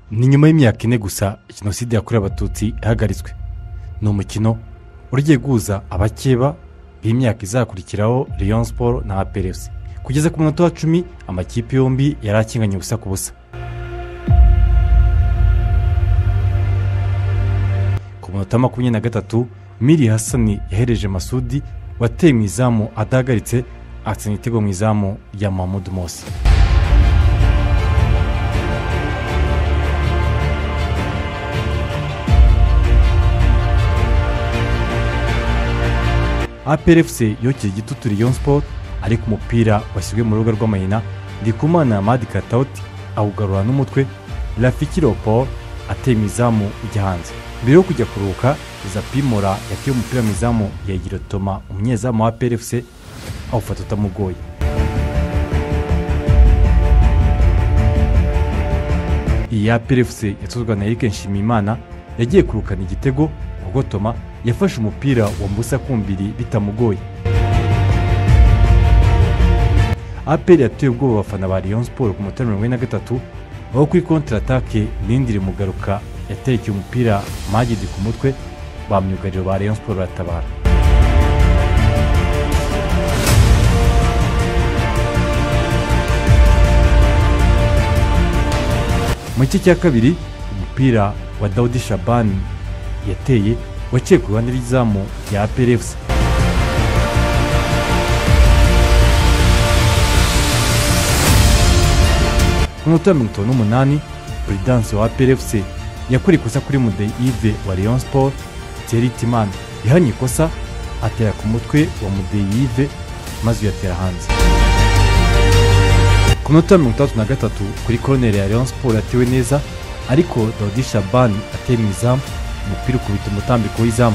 ni nyuma y'imyaka 4 gusa jenoside yakorewe abatutsi ihagaritswe. Ni umukino ugiye guhuza abakeba b'imyaka izakurikiraho Rayon Sport na APR FC. Kugeza ku munota wa 10 amakipe yombi yarakinganye ubusa ku busa. Ku munota 23 Miri Hassan yahereje Masudi wateye mu izamu adahagaritse atsinda igitego mu izamu ya Mahmoud Mosi. APR FC yokeye igitutu Rayon Sport ariko umupira washyizwe mu rubuga rw'amahina Ndikumana Amadi Katauti awugarura n'umutwe. Rafiki Leopold ateye mu izamu ujya hanze. Mbere yo kujya kuruhuka Zapimora yateye umupira mu izamu ya Girotoma umunyezamu wa APR FC awufata utamugoye. Iyi APR FC yatozwa na Eric Nshimiyimana yagiye kurukana igitego ubwo Toma yafashe umupira wa Mbusa kumbiri bitamugoye. APR yateye ubwoba abafana ba Rayon Sport ku munota 43 aho kuri contre attaque Nindiri Mugaruka yatekeye umupira Magidi ku mutwe bamyugariro ba Rayon Sport batabara. Mu gice cya kabiri umupira wa Daudi Shaban yateye waciye ku ruhande rw'izamu ya APR FC. Ku munota 58 Prudence wa APR FC yakora ikosa kuri Mudeyi Yves wa Rayon Sport. Thierry Timana yahanye ikosa atera ku mutwe wa Mudeyi Yves maze yatera hanze. Ku munota 33 kuri corner ya Rayon Sport yatewe neza ariko Daudi Shaban ateye mu izamu umupira ukubita umutambiko w'izamu.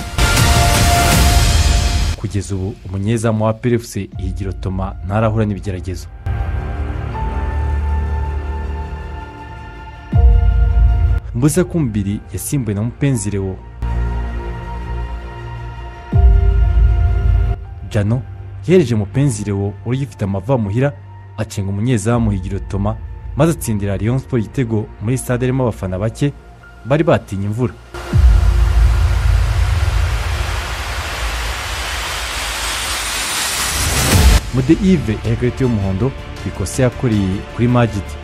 Kugeza ubu umunyezamu wa APR FC Girotoma ntarahura n'ibigeragezo. Mbusa kumbiri yasimbuye na Mupenzi Leo. Jano yereje Mupenzi Leo urigifite amava muhira acenga umunyezamu Girotoma maze atsindira Rayon Sport igitego muri stade irimo abafana bake bari batinye imvura. Mudeyi Yves yakarita y'umuhondo bikosa yakoreye kuri Magidi.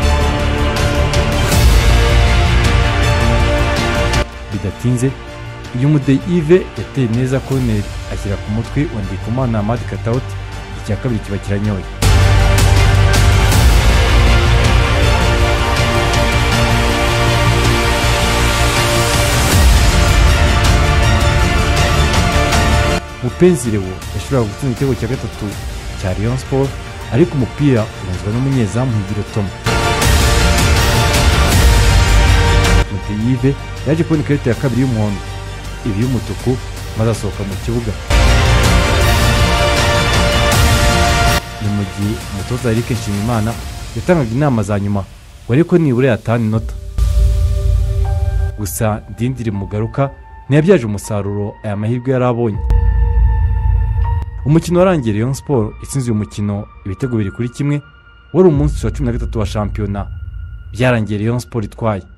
Bidatinze iyo Mudeyi Yves yateye neza corner ashyira ku mutwe wa Ndikumana Amadi Katauti icya kabiri kiba kiranyoye. Mupenzi Leo yashobora gutsinda igitego cya gatatu cya Rayon Sport ariko umupira urenzwa n'umunyezamu Girotoma. Mudeyi Yves yaje kubona ikarita ya kabiri y'umuhondo ibi y'umutuku maze asohoka mu kibuga. Ni mu gihe umutoza Eric Nshimiyimana yatangaga inama za nyuma wariko nibura yatana inota. Gusa Nindiri Mugaruka ntiyabyaje umusaruro aya mahirwe yarabonye. Umukino warangiye Rayon Sport itsinze uyu mukino ibitego 2-1 wari umunsi wa 13 wa shampiyona. Byarangiye Rayon Sport itwaye.